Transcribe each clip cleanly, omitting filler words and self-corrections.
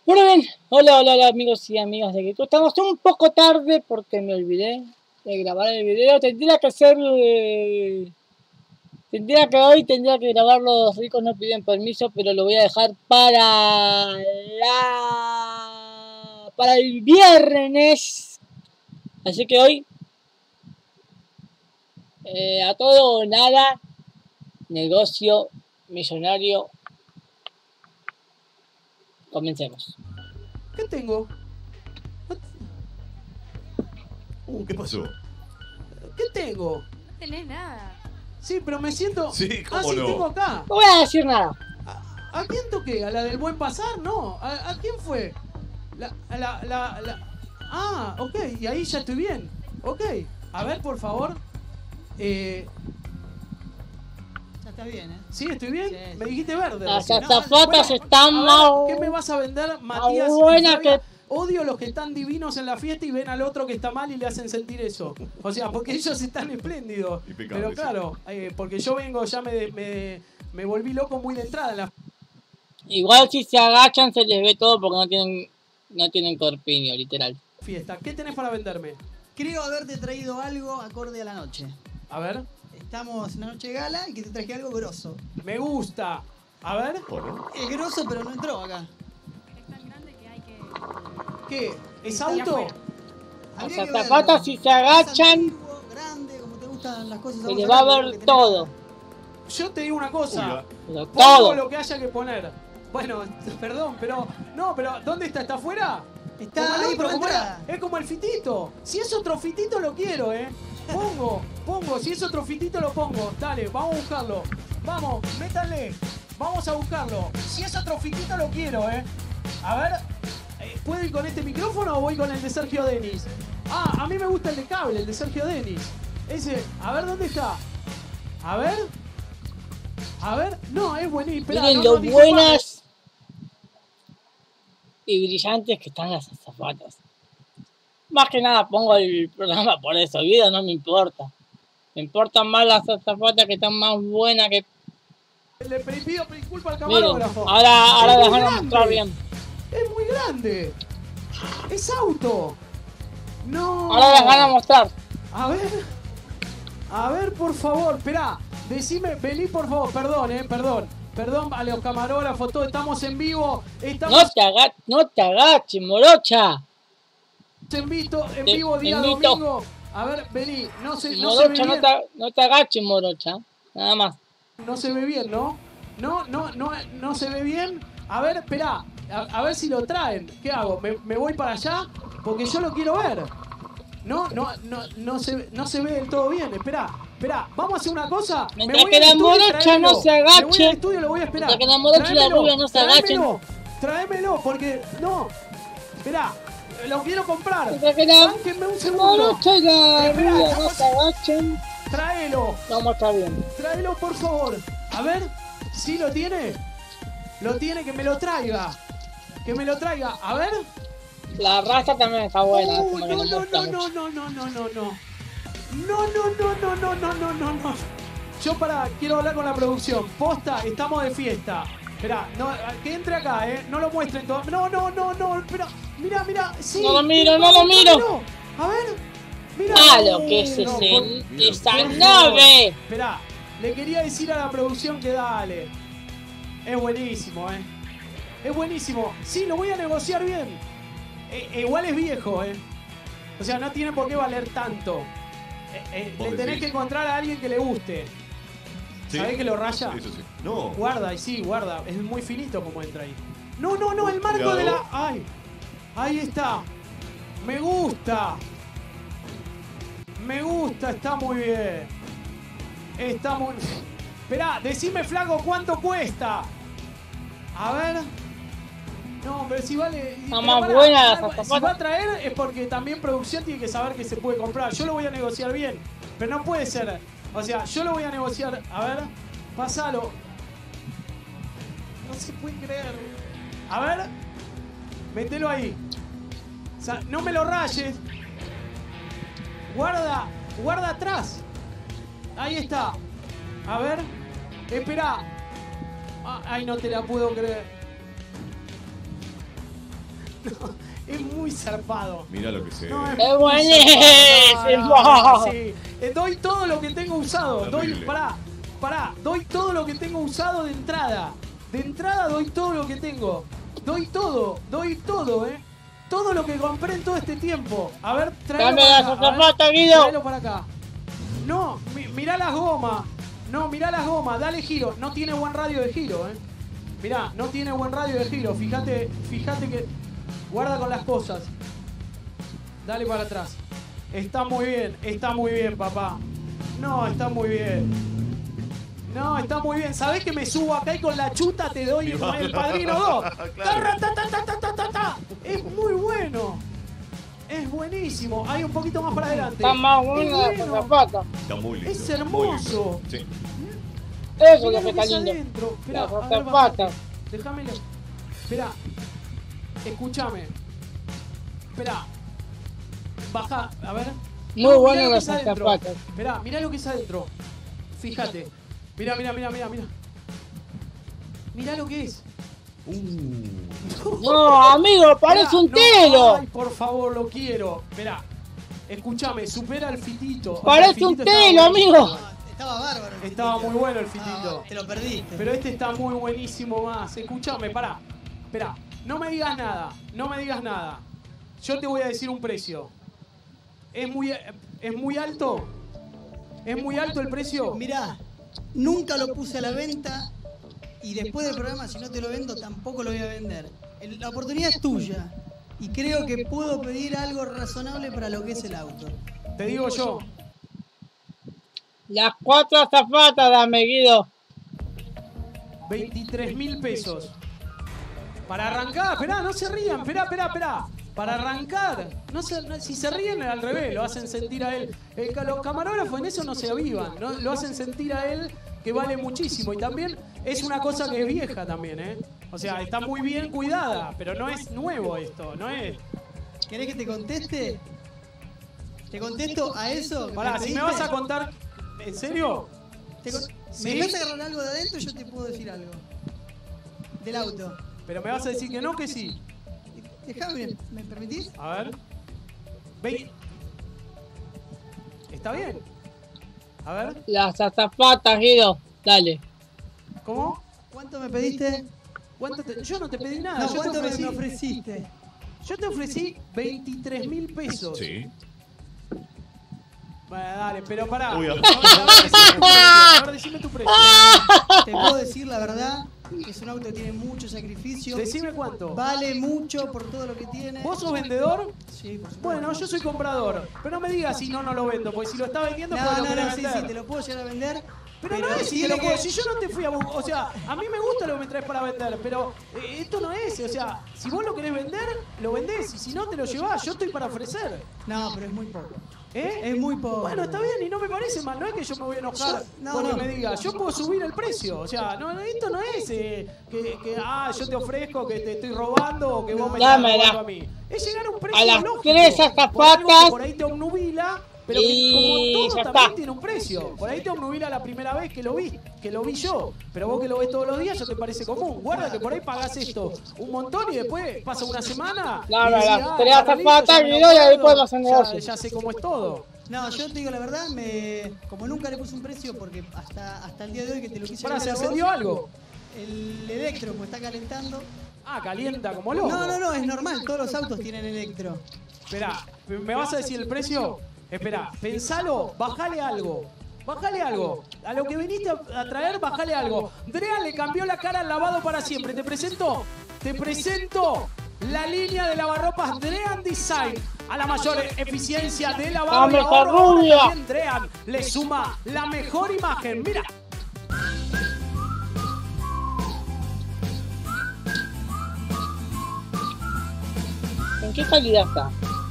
Bueno, bien, hola amigos y amigas de YouTube. Estamos un poco tarde porque me olvidé de grabar el video. Tendría que grabar Los ricos no piden permiso, pero lo voy a dejar para el viernes. Así que hoy, a todo o nada, negocio millonario. Comencemos. ¿Qué tengo? ¿Qué pasó? ¿Qué tengo? No tenés nada. Sí, pero me siento... Sí, ¿cómo sí, no? tengo acá. No voy a decir nada. ¿A quién toqué? ¿A la del buen pasar? No. ¿A quién fue? Ah, ok. Y ahí ya estoy bien. Ok. A ver, por favor. Ya está bien, ¿eh? ¿Sí? ¿Estoy bien? Sí. Me dijiste verde. Las recién. azafatas están A más ver, ¿qué me vas a vender, Matías? buena y Flavia? que... Odio los que están divinos en la fiesta y ven al otro que está mal y le hacen sentir eso. O sea, porque ellos están espléndidos. Impecable, Pero claro, porque yo vengo, ya me volví loco muy de entrada en la Igual si se agachan se les ve todo porque no tienen corpiño, literal. fiesta. ¿Qué tenés para venderme? Creo haberte traído algo acorde a la noche. A ver, Estamos en la noche de gala y que te traje algo grosso. me gusta. A ver, Bueno, Es grosso, pero no entró acá. Es tan grande que hay que... ¿qué? ¿Es Está allá auto? afuera. Habría Las que verlo. azafatas si se Es agachan antiguo, grande, como te gustan las cosas. se vos les va a acá, ver lo que tenés todo. acá. Yo te digo una cosa. Uy, Pero Pongo todo. lo que haya que poner. Bueno, perdón, pero... No, pero ¿dónde está? ¿Está afuera? Está Como el ahí otro, por la como entrada. es como el fitito. Si es otro fitito lo quiero, Pongo, si es otro fitito lo pongo. Dale, vamos a buscarlo. Vamos, métanle. Vamos a buscarlo. Si es otro fitito lo quiero, A ver, ¿puedo ir con este micrófono o voy con el de Sergio Denis? Ah, a mí me gusta el de cable, el de Sergio Denis. Ese, a ver, ¿dónde está? A ver. No, es buenísimo. Esperá, Miren no, lo disculpame. buenas y brillantes que están las azafatas. Más que nada pongo el programa por eso, vida no me importa. Me importan más las azafatas que están más buenas que... Le pido disculpas al Miren, camarógrafo. ahora Es las muy van a grande. mostrar bien. Es muy grande. Es auto. No. Ahora las van a mostrar. A ver, por favor, esperá. Decime, vení por favor, perdón. Perdón a los camarógrafos, todos estamos en vivo. Estamos No te agaches, morocha. en vivo Te día invito. domingo. A ver, vení, no se ve Morocha, bien. no te agaches, morocha. Nada más. No se ve bien, ¿no? No se ve bien. A ver, esperá. A ver si lo traen. ¿Qué hago? ¿Me voy para allá? Porque yo lo quiero ver. No se ve del todo bien. Esperá. Vamos a hacer una cosa. Mientras voy que al la estudio y morocha no tráemelo. se Me voy agache. al estudio y lo voy a esperar. Mientras que la morocha y la rubia no se agachen. Tráemelo, porque... No. Esperá. Lo quiero comprar. Mientras que la Bánquenme un segundo. morocha y la Esperá, rubia no vamos- se agachen. Tráelo. Vamos a estar bien. Tráelo, por favor. A ver, ¿sí lo tiene? Lo tiene, que me lo traiga. Que me lo traiga. A ver. La raza también está buena. No. como que no me gusta mucho. No. Yo quiero hablar con la producción. Posta, estamos de fiesta. Esperá, no, que entre acá, No lo muestren todo. No, espera. Mira, sí. No lo miro. A ver. Mira. Ah, lo que es esa nave. Esperá, le quería decir a la producción que dale. Es buenísimo, Es buenísimo. Sí, lo voy a negociar bien. Igual es viejo, O sea, no tiene por qué valer tanto. Vos Le tenés decís. que encontrar a alguien que le guste. ¿sí? ¿Sabés que lo raya? Eso sí. No. Guarda, y sí, guarda. Es muy finito como entra ahí. No, el marco Cuidado. de la... ¡Ay! Ahí está. Me gusta, está muy bien. Está muy... Esperá, decime, flaco, ¿cuánto cuesta? A ver... No, pero si vale... Está pero más pará, buena las si azafatas. va a traer es porque también producción tiene que saber que se puede comprar. Yo lo voy a negociar bien, pero no puede ser. O sea, yo lo voy a negociar... A ver, pásalo. No se puede creer. A ver, mételo ahí. O sea, no me lo rayes. Guarda atrás. Ahí está. A ver, espera. Ay, no te la puedo creer. Es muy zarpado. Mirá lo que se No, ve. ¡Es muy buenísimo! zarpado. Sí. Doy todo lo que tengo usado. Terrible. Pará. Doy todo lo que tengo usado de entrada. De entrada doy todo lo que tengo. Doy todo, Todo lo que compré en todo este tiempo. A ver, tráelo Dame para las acá. a ver, zapatas, Guido. Tráelo para acá. No, mirá las gomas. No, mirá las gomas. Dale giro. No tiene buen radio de giro, Mirá, no tiene buen radio de giro. Fíjate que... Guarda con las cosas. Dale para atrás. Está muy bien, papá. No, está muy bien. No, está muy bien. ¿Sabés que me subo acá y con la chuta te doy el Padrino 2? Claro. Ta. Es muy bueno. Es buenísimo. Hay un poquito más para adelante. Está más Es buena la bueno. zapata. Está muy lindo. Es hermoso. Muy lindo. Sí. Eso es Mirá lo que está lindo. adentro. Esperá, Las a ver, zapatas. déjamelo. Esperá. Escúchame. Esperá. Baja, a ver. Muy No, bueno mirá lo que las es adentro. zapatas. Esperá, mirá lo que es adentro. Fíjate. Mirá. Mirá lo que es. No, amigo, parece Esperá, un no, telo. Ay, por favor, lo quiero. Esperá. Escúchame, supera el fitito. O sea, el Parece un fitito estaba telo, buenísimo. amigo. No, estaba bárbaro. el Estaba fitito. muy bueno el fitito. Te lo perdiste. Pero este está muy buenísimo más. Escúchame, pará. Esperá, no me digas nada. Yo te voy a decir un precio. ¿Es muy alto? ¿Es muy alto el precio? Mirá, nunca lo puse a la venta y después del programa, si no te lo vendo, tampoco lo voy a vender. La oportunidad es tuya y creo que puedo pedir algo razonable para lo que es el auto. Te digo yo. Las 4 zapatas, dame, Guido. 23.000 pesos. Para arrancar, esperá, no se rían, esperá. Para arrancar, si se ríen al revés, lo hacen sentir a él. Los camarógrafos en eso no se avivan, ¿no? Lo hacen sentir a él que vale muchísimo. Y también es una cosa que es vieja también, O sea, está muy bien cuidada, pero no es nuevo esto, no es... ¿Querés que te conteste? ¿Te contesto a eso? que Pará, me si me pediste? vas a contar... ¿En serio? ¿Me ¿Sí? dejas agarrar algo de adentro? Yo te puedo decir algo. Del auto. Pero me vas a decir que no, que sí. Déjame, ¿me permitís? A ver. ¿Está bien? A ver, Las zapatas, Guido. Dale. ¿cómo? ¿Cuánto me pediste? Yo no te pedí nada, No, yo te ¿cuánto me ofrecí. ofreciste? Yo te ofrecí 23.000 pesos. Sí. Bueno, dale, pero pará. Uy, Ahora decime tu precio. Te puedo decir la verdad, es un auto que tiene mucho sacrificio. Decime cuánto. Vale mucho por todo lo que tiene. ¿Vos sos vendedor? Sí, por supuesto. Bueno, yo soy comprador. Pero no me digas si no lo vendo, porque si lo está vendiendo, pues lo No, querés sí, vender. sí, te lo puedo llegar a vender. Pero no es si te tiene lo puedo. que- Si yo no te fui a buscar. O sea, a mí me gusta lo que me traes para vender, pero esto no es. O sea, si vos lo querés vender, lo vendés. Y si no, te lo llevás. Yo estoy para ofrecer. No, pero es muy poco. ¿Eh? Es muy poco. Bueno, está bien y no me parece mal. No es que yo me voy a enojar No, porque no. me digas. Yo puedo subir el precio. O sea, no, esto no es yo te ofrezco que te estoy robando o que vos me estás Dámela. robando a mí. Es llegar a un precio A las lógico. 3 Por algo que zapatas. por ahí te obnubila. Pero que Y como ya todo está. también tiene un precio. Por ahí te obnubila la primera vez que lo vi yo. Pero vos que lo ves todos los días ya te parece común. Guarda que por ahí pagás esto un montón y después pasa una semana. Claro, y decís, las tres Carlito, zapatas, ya me Guido, y ahí acuerdo, podemos hacer negocio. Ya sé cómo es todo. No, yo te digo la verdad, como nunca le puse un precio, porque hasta el día de hoy que te lo quise Pará, ¿se vender a vos, encendió algo? el electro, pues está calentando. Ah, calienta como loco. No, es normal, todos los autos tienen electro. Esperá, ¿me vas a decir el precio? Esperá, pensalo, bajale algo. Bajale algo. A lo que viniste a traer, bajale algo. Drean le cambió la cara al lavado para siempre. Te presento la línea de lavarropas Drean Design. A la mayor eficiencia de lavado. ¡Vamos, y ahorro. Rubio! Ahora también Drean le suma la mejor imagen. Mira. ¿En qué calidad está?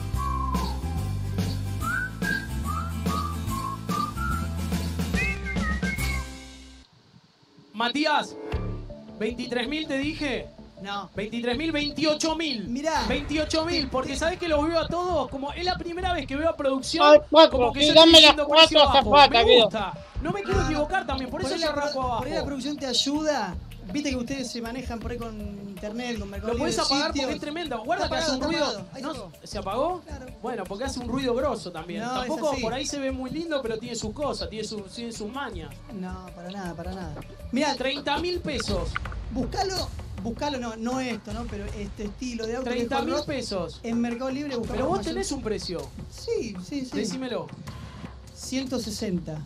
Matías, 23.000 te dije. No. 23.000, 28.000. Mirá. 28.000, porque sabés que los veo a todos, como es la primera vez que veo a producción, Ay, cuatro, como que sí, yo dame estoy las diciendo precio cuatro bajo. zapatas, Me Guido. gusta. No me quiero equivocar también, por eso le arranco abajo. Por ahí la producción te ayuda. Viste que ustedes se manejan por ahí con internet, con Mercado Lo Libre. podés apagar sitios. porque es tremendo. Guarda Está que hace un apagado, ruido. está apagado. Ahí No, se apagó. ¿se apagó? Claro. Bueno, porque hace un ruido grosso también. No, Tampoco es así. por ahí se ve muy lindo, pero tiene sus cosas, tiene sus mañas. No, para nada, para nada. Mira, 30.000 pesos. buscalo, no esto, ¿no? Pero este estilo de auto. que es 30.000 hot rod, pesos. En Mercado Libre buscamos. Pero vos mayor- tenés un precio. Sí. Decímelo. 160.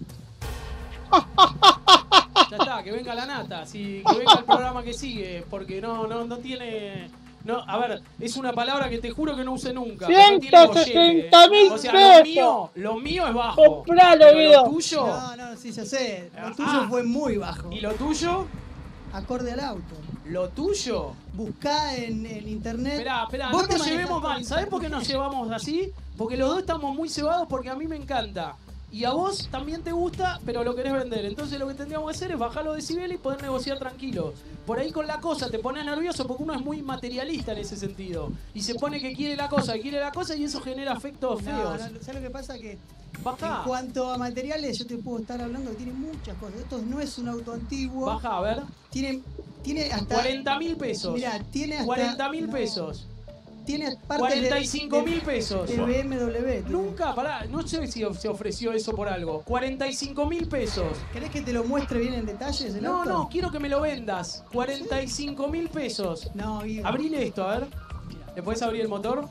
Ya está, que venga la nata. Sí, que venga el programa que sigue. Porque no tiene. No, a ver, es una palabra que te juro que no usé nunca. pero no tiene bollete, 160.000 O sea, pesos. lo mío es bajo. Compralo, Pero Guido. lo tuyo. No, sí, ya sé. Lo Ah. tuyo fue muy bajo. ¿Y lo tuyo? Acorde al auto. ¿Lo tuyo? Buscá en internet. Esperá, Vos no te nos llevemos manejás mal. con ¿Sabés por qué nos internet. llevamos así? Porque los dos estamos muy cebados porque a mí me encanta. Y a vos también te gusta, pero lo querés vender. Entonces lo que tendríamos que hacer es bajar los decibeles y poder negociar tranquilos. Por ahí con la cosa te pones nervioso porque uno es muy materialista en ese sentido. Y se pone que quiere la cosa y eso genera efectos No, feos. ¿sabes lo que pasa? Que Bajá. en cuanto a materiales, yo te puedo estar hablando que tiene muchas cosas. Esto no es un auto antiguo. Baja, a ver. Tiene hasta. 40.000 pesos. Mirá, tiene hasta. 40.000 no, pesos. Tiene parte 45.000 pesos. De BMW. tiene. Nunca, pará, no sé si se ofreció eso por algo. 45.000 pesos. ¿Querés que te lo muestre bien en detalles el No, auto? no, quiero que me lo vendas. 45.000 pesos. No, Guido. Abrile esto, a ver. ¿Le puedes abrir el motor?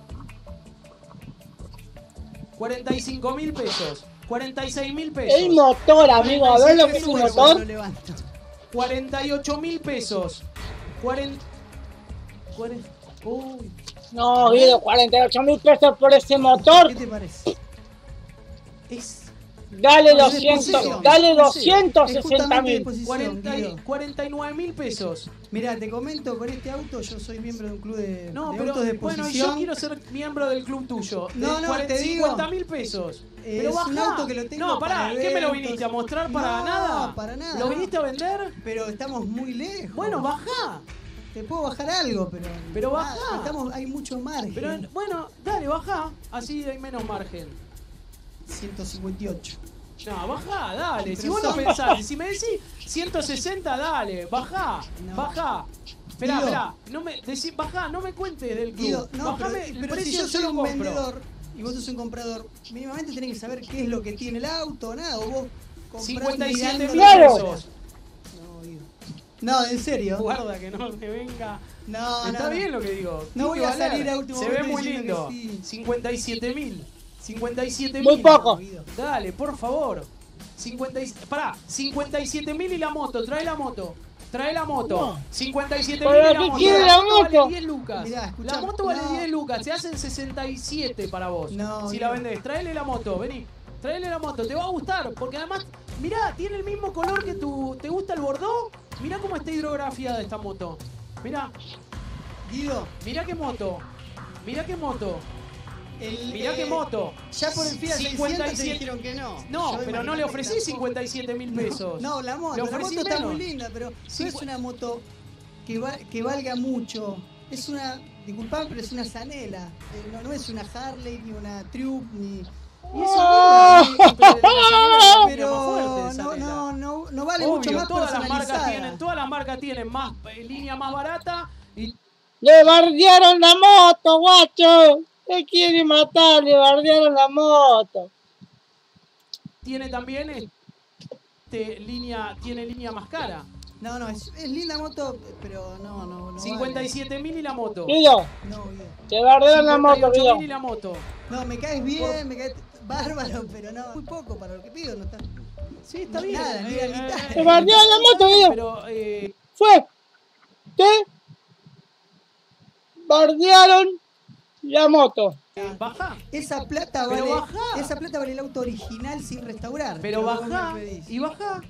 45.000 pesos. 46.000 pesos. El motor, amigo, a ver lo que es un Bueno, cuando lo motor. levanto. 48.000 pesos. 40. Uy. No, Guido, 48.000 pesos por ese motor. ¿Qué te parece? Es Dale No, 200, disposición. dale Es justamente 260.000. disposición, Guido. 49.000 pesos. Mirá, te comento, con este auto yo soy miembro de un club de, No, de pero autos de bueno, exposición. yo quiero ser miembro del club tuyo. No, no, te digo. 50.000 pesos. Pero Es un bajá. auto que lo tengo No, pará, para ¿qué me lo eventos. viniste a mostrar para No, nada? para nada, ¿Lo no. viniste a vender? Pero estamos muy lejos. Bueno, bajá. Te puedo bajar algo, pero. Bajá. Hay mucho margen. Pero bueno, dale, bajá. Así hay menos margen. 158. No, bajá, dale. Pero Si vos lo son- pensás, si me decís 160, dale, bajá, No. bajá. Esperá, Guido. esperá, no me decís, bajá, no me cuentes del club. Guido, no, Bajame el pero si precio, yo soy lo un compro. vendedor y vos sos un comprador, mínimamente tenés que saber qué es lo que tiene el auto, nada, o vos comprás 57.000 mirando- pesos. No, Guido. No, en serio. Guarda que no me venga. No, Está no, bien lo que digo. No tiene voy que a valer. salir a último Se ve momento muy diciendo lindo. que sí. 57.000. 57.000. Muy poco. Guido. Dale, por favor. 57.000 y la moto. Trae la moto. Trae la moto. No. 57.000 ¿Para y la qué moto. quiere la vale moto? 10 lucas. Mirá, escuchá, la moto vale no. 10 lucas. Se hacen 67 para vos. No, si Guido. la vendés. Traele la moto. Vení. Traele la moto. Te va a gustar. Porque además, mirá, tiene el mismo color que tu. ¿Te gusta el bordó? Mirá cómo está hidrografiada esta moto. Mirá. Guido, Mirá qué moto. Mirá qué moto. Mirá qué moto. Ya por el Fiat 600 te 57. dijeron que no. No, Yo pero no le ofrecí tampoco. 57.000 pesos. No, la Le moto ofrecí está menos. muy linda, pero no es Cincu- una moto que valga mucho. Es una, disculpame, pero es una Zanela. No es una Harley, ni una Triumph, ni... Y eso Pero no vale Obvio, mucho más todas las personalizada. marcas tienen más línea más barata y Le bardearon la moto, guacho. Te quiere matar, le bardearon la moto. tiene también tiene línea más cara. No, es linda moto, pero no 57.000 y la moto. Guido, vale. No, Guido. te bardearon la moto, 58.000 Guido. y la moto. No, me caes bien, me caes bárbaro, pero no, muy poco para lo que pido, no está. Sí, está No, bien. nada, ni la mitad. Te bardearon la moto, Guido. Pero Fue. Te bardearon la moto. baja. Esa plata Pero vale. bajá. Esa plata vale el auto original sin restaurar. Pero vos baja me pedís. y baja.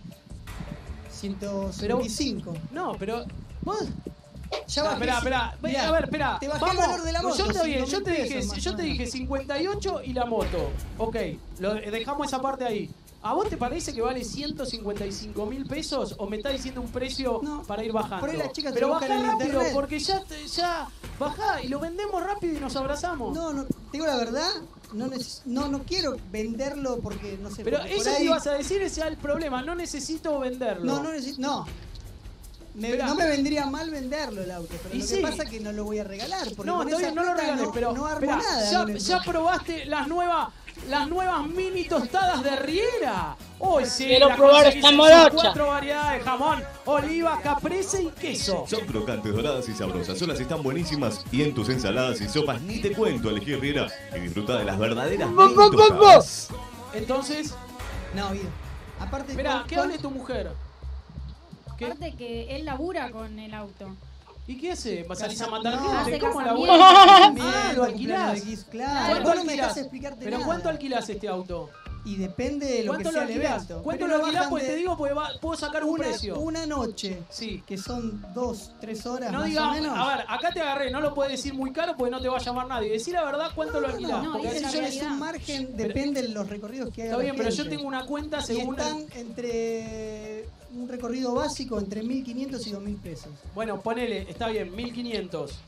155. No, pero vos Ya No, bajé. espera. Mirá, A ver, espera. Te bajé el valor de la moto. Yo te 5.000 dije, pesos, más yo o te menos. dije 58 y la moto. Ok, dejamos esa parte ahí. ¿A vos te parece que vale 155.000 pesos o me está diciendo un precio No, para ir bajando? por ahí las chicas te Pero lo bajá buscan en rápido internet. porque ya bajá y lo vendemos rápido y nos abrazamos. No, te digo la verdad, no quiero venderlo porque no sé. Pero porque por eso que ahí- ibas a decir es ya el problema. No necesito venderlo. No necesito. No. Esperá. No me vendría mal venderlo el auto, pero Y lo sí. que pasa es que no lo voy a regalar. Porque No, con está esa bien, no lo plata regales, pero no armo esperá, nada. con eso. ya probaste las nuevas mini tostadas de Riera. Hoy sí, Quiero las probar conseguís esta en sus morocha. 4 variedades: jamón, oliva, caprese y queso. Son crocantes, doradas y sabrosas. Solas están buenísimas. Y en tus ensaladas y sopas ni te cuento. Elegí Riera y disfruta de las verdaderas mini tostadas. Entonces, No, Guido. Aparte, espera, ¿qué hable tu mujer? ¿Qué? Aparte que él labura con el auto. ¿Y qué hace? ¿Vas a salir a matar No, gente? hace ¿Cómo la casamiento. Ah, lo alquilás. Claro, ¿Cuánto vos no me alquilás? dejás explicarte ¿Pero nada. cuánto alquilás este auto? Y depende de lo que ¿Cuánto lo sea el alquilás? evento. ¿Cuánto Pero lo alquilás? bajan Pues de te digo, porque puedo sacar un precio. una noche, Sí. que son 2-3 horas No más diga, o menos. a ver, acá te agarré, no lo puedes decir muy caro porque no te va a llamar nadie. Decí la verdad cuánto lo alquilás. no, porque dice así la yo es realidad. un margen, depende de los recorridos que haga Está la bien, pero yo gente. tengo una cuenta Y según están entre un recorrido básico entre 1.500 y 2.000 pesos. Bueno, ponele, está bien, 1500.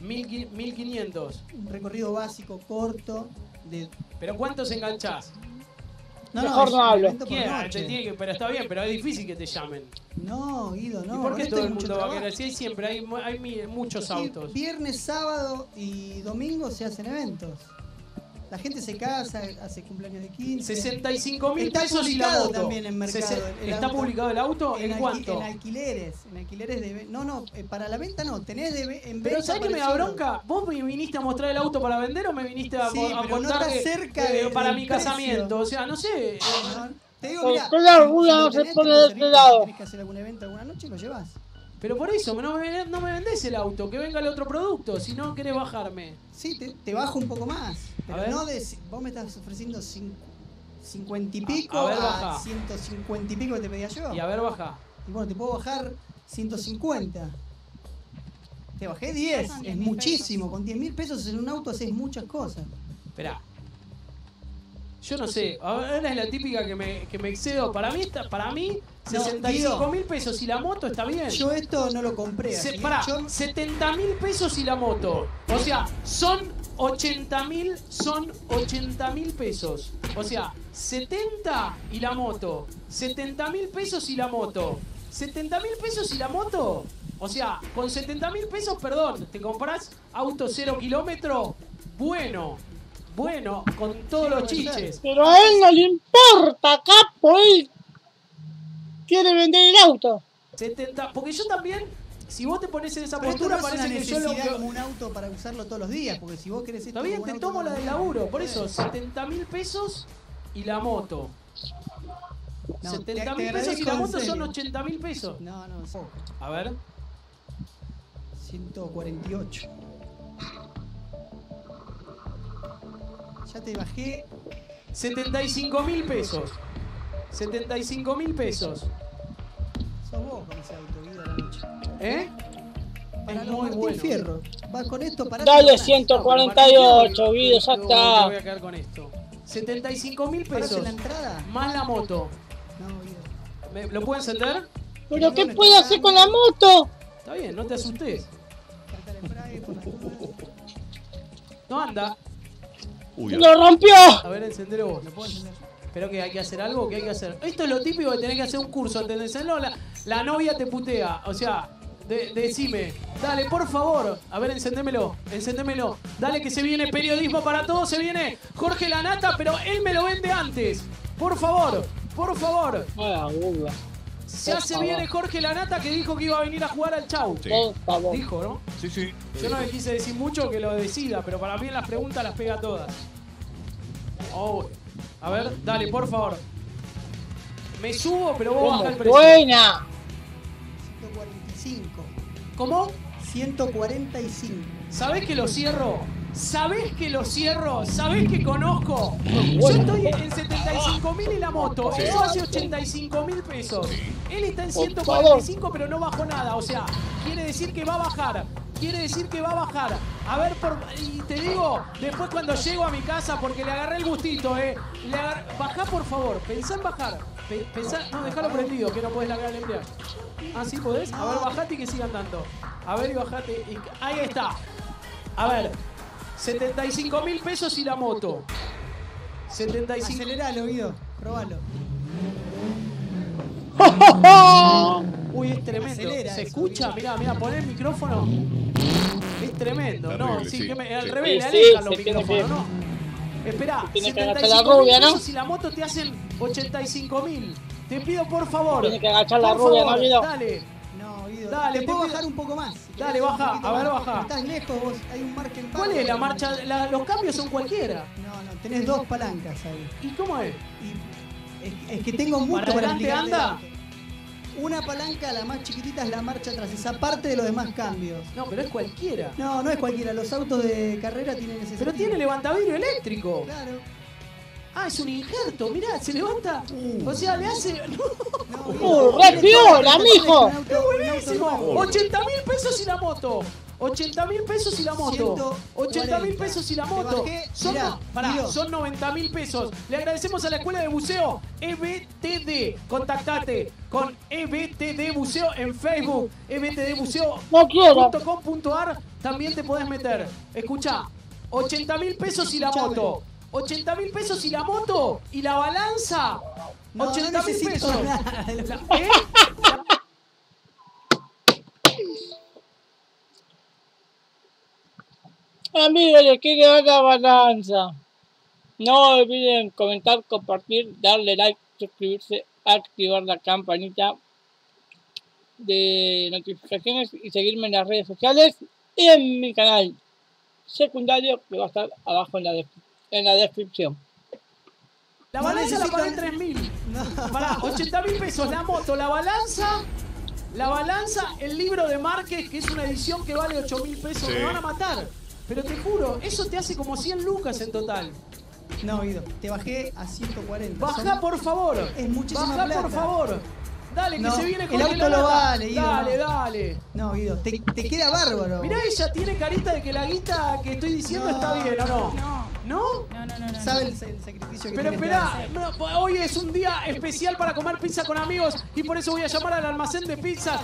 1500. Un recorrido básico, corto, de... Pero ¿cuántos enganchás? Mejor es no un hablo. evento por ¿Quién? noche. Pero está bien, pero es difícil que te llamen. No, Guido, no. ¿Y por qué esto todo es el mucho mundo va a trabajo. querer? Si hay siempre, hay muchos Sí, autos. Viernes, sábado y domingo se hacen eventos. La gente se casa, hace cumpleaños de 15. 65.000 Está pesos y la publicado moto. también en mercado. el ¿Está auto. publicado el auto? ¿En cuánto? En alquileres. En alquileres de... No, para la venta no. Tenés en Pero venta ¿sabés qué me da aparecido. bronca? ¿Vos me viniste a mostrar el auto para vender o me viniste a, Sí, a pero no contar está que, cerca para del mi precio. casamiento? O sea, no sé. No, te digo, Pero mira, claro, si uno lo se tenés, pone te de conseguís, este lado. Si tenés que hacer algún evento alguna noche, lo llevas. Pero por eso, no me vendés el auto, que venga el otro producto, si no querés bajarme. Sí, te bajo un poco más. A Pero ver. no de... Vos me estás ofreciendo 50 y pico A ver, a baja. 150 y pico que te pedía yo. Y a ver, baja. Y bueno, te puedo bajar 150. Te bajé 10, Son es 10.000 muchísimo. Con 10.000 pesos en un auto haces muchas cosas. Esperá. Yo no sé, ahora es la típica que me excedo. Para mí, No, 65.000 pesos y la moto está bien. Yo esto no lo compré. así. Pará, Yo- 70.000 pesos y la moto. O sea, son 80.000 pesos. O sea, 70 y la moto. 70.000 pesos y la moto. 70.000 pesos y la moto. O sea, con 70.000 pesos, perdón, te compras auto 0 kilómetro. Bueno, con todos los chiches. Pero a él no le importa, capo. Él quiere vender el auto. 70, porque yo también, si vos te pones en esa Pero esto postura, no es una parece que yo lo necesidad que... como un auto para usarlo todos los días. Porque si vos querés esto Está bien, como un te auto tomo todos la los del días, laburo, por podés. eso, 70.000 pesos y la moto. No, 70.000 te pesos y la agradezco, moto en son serio. 80.000 pesos. No, es poco. A ver, 148. Ya te bajé. 75.000 pesos. 75.000 pesos. Sos vos con ese auto, Guido, a la noche. ¿Eh? Para Es los muy Martín bueno. Fierro. Vas con esto para. Dale 148, Guido, ya Yo está. voy a quedar con esto. 75.000 ¿Parás pesos. en la entrada? Más la moto. No, Guido. ¿Lo puedo encender? ¿Pero qué puede hacer con la moto? Está bien, no te asustes. Carta el embrague por las dudas. No anda. Uy, ¡Lo rompió! A ver, encendelo vos. ¿Lo puedo encender? Pero que hay que hacer algo, ¿qué hay que hacer? Esto es lo típico de tener que hacer un curso, ¿entendés? No, la novia te putea, o sea, decime, dale, por favor, a ver, encendémelo. Dale que se viene periodismo para todos, se viene Jorge Lanata, pero él me lo vende antes. Por favor. Ah, burla. Ya Por se favor. viene Jorge Lanata que dijo que iba a venir a jugar al Chau. Sí. Por favor. Dijo, ¿no? Sí, sí. Yo no le quise decir mucho que lo decida, pero para mí en las preguntas las pega todas. Oh, a ver, dale, por favor. Me subo, pero vos baja ¿Cómo? el precio. Buena. 145. ¿Cómo? 145. ¿Sabés que lo cierro? ¿Sabés que conozco? Yo estoy en 75.000 y la moto. Sí. Eso hace 85.000 pesos. Él está en Por 145, pero no bajó nada. O sea, quiere decir que va a bajar. A ver, y te digo, después cuando llego a mi casa, porque le agarré el gustito, bajá por favor, pensá en bajar. No, dejalo prendido, que no podés largar el embriague. Ah, ¿sí podés? A ver, bajate y que siga andando. A ver, y bajate. Ahí está. A ver, 75.000 pesos y la moto. 75. Aceleralo, Guido. Probalo. Uy, es tremendo. Acelera ¿Se eso, escucha? Guido. Mirá, poné el micrófono. Es tremendo. Terrible, No, sí, sí, que al sí. revés, le Sí, alejan se los tiene micrófonos, que- ¿no? Esperá, tiene que agachar la 75.000 rubia, ¿no? pesos y la moto te hacen 85.000. Te pido por favor. Tiene que agachar la por rubia, favor, ¿no, Guido? Dale. No, Guido. Dale, te puedo te pido- bajar un poco más. Si Dale, querés un baja, poquito a ver, más. baja. Estás lejos vos, hay un margen ¿Cuál es la marcha? Los cambios son cualquiera. No, no, tenés dos palancas ahí. ¿Y cómo es? Y es que tengo mucho ¿Para para adelante explicarte anda? del auto. Una palanca, la más chiquitita, es la marcha atrás, es aparte de los demás cambios. No, pero es cualquiera. No, no es cualquiera, los autos de carrera tienen ese Pero sentido. tiene levantavidrio eléctrico. Claro. Ah, es un injerto, mirá, se levanta. O sea, le hace. No, ¡Re piola, mijo! ¡Qué buenísimo! 80.000 pesos y la moto. 80.000 pesos y la moto. 80.000 pesos y la moto. Son, Mirá, pará, Guido. son 90.000 pesos. Le agradecemos a la escuela de buceo EBTD. Contactate con EBTD Buceo en Facebook. No quiero. ebtdbuceo.com.ar. También te podés meter. Escuchá, 80.000 pesos y la moto. 80.000 pesos y la moto. Y la balanza. No, 80.000 no necesito pesos. nada de lo- ¿Eh? Amigos, les quiero dar la balanza. No olviden comentar, compartir, darle like, suscribirse, activar la campanita de notificaciones y seguirme en las redes sociales y en mi canal secundario que va a estar abajo en la descripción. La No balanza la necesito- pagué 3.000. No. Pará, 80.000 pesos la moto, la balanza, el libro de Márquez, que es una edición que vale 8.000 pesos. Sí. Me van a matar. Pero te juro, eso te hace como 100 lucas en total. No, Guido, te bajé a 140. Bajá, Son- por favor. Es muchísima Bajá, plata. por favor. Dale, que No, se viene el Jorge auto Lanata. lo vale, Guido, Dale, no. dale. No, Guido, te queda bárbaro. Mirá, ella tiene carita de que la guita que estoy diciendo No. está bien, ¿o no? No, ¿No? no. Sabe el sacrificio que Pero tiene que esperá, hacer. no, hoy es un día especial para comer pizza con amigos y por eso voy a llamar al almacén de pizzas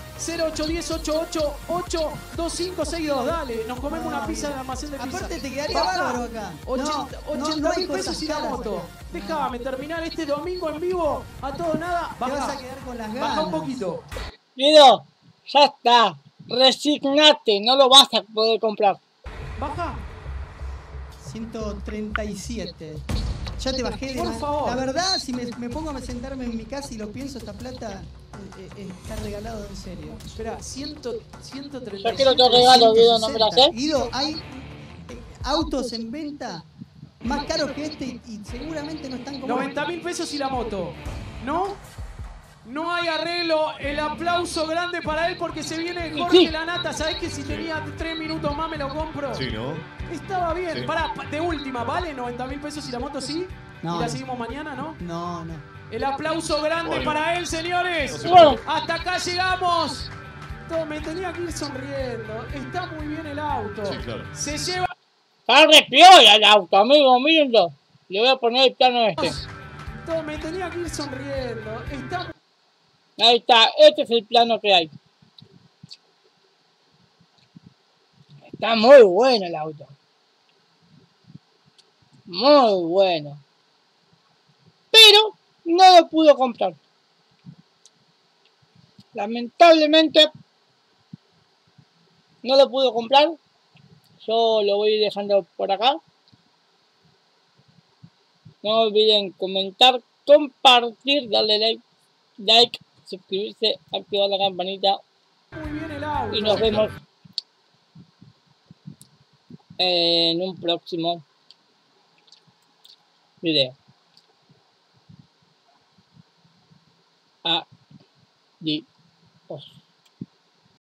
0810-88-82562. Dale, nos comemos una pizza en el almacén de pizzas. Aparte te quedaría Baja. bárbaro acá. 80 hay mil pesos cosas y la caras moto. acá. Déjame terminar este domingo en vivo a todo nada. Te vas Baja, a quedar con las baja un ganas. poquito. Guido, ya está. Resignate, no lo vas a poder comprar. Baja. 137. Ya te bajé de Por más. favor. La verdad, si me pongo a sentarme en mi casa y lo pienso, esta plata está regalado en serio. Espera, 137. Yo quiero otro regalo, Guido, no me la sé. Guido, hay autos en venta más caros que este y seguramente no están como... 90.000 pesos y la moto. ¿No? No hay arreglo. El aplauso grande para él porque se viene Jorge Sí. Lanata. ¿Sabés que si tenía 3 minutos más me lo compro? Sí, ¿no? Estaba bien. Sí. Pará, de última, ¿vale? 90.000 pesos y la moto sí. No, y la no. seguimos mañana, ¿no? No. El aplauso grande Bueno. para él, señores. No se Bueno, Hasta acá llegamos. Me tenía que ir sonriendo. Está muy bien el auto. Sí, claro. Se lleva. está re piola el auto, amigo, mírenlo. Le voy a poner el plano este. Me tenía que ir sonriendo. Está. Ahí está, este es el plano que hay. Está muy bueno el auto. Muy bueno. Pero no lo pudo comprar. Lamentablemente no lo pudo comprar. Yo lo voy dejando por acá. No olviden comentar, compartir, darle like, suscribirse, activar la campanita Muy bien el auto. y nos vemos en un próximo video. Adiós.